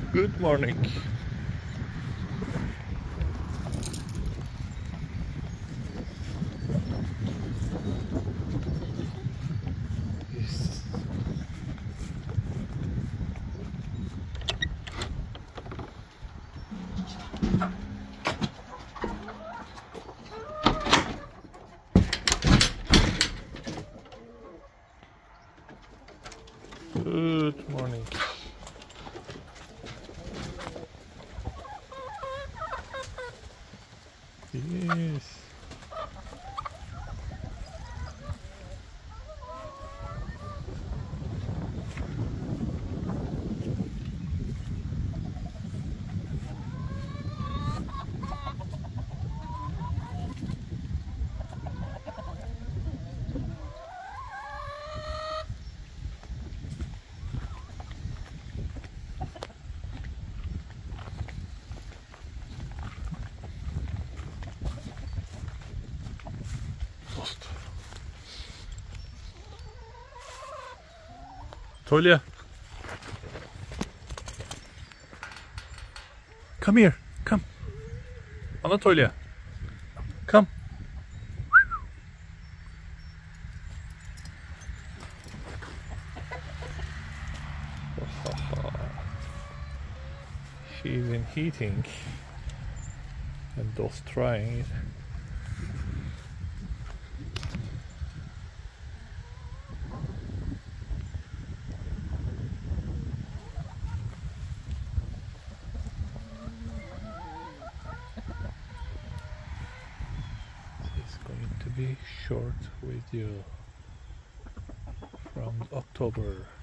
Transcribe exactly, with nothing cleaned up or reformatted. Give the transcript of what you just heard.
Good morning. Yes. Good morning. Yes. Dost. Anatolia. Come here. Come. Anatolia. Come. She's in heating and Dost trying it. It's going to be short video from October.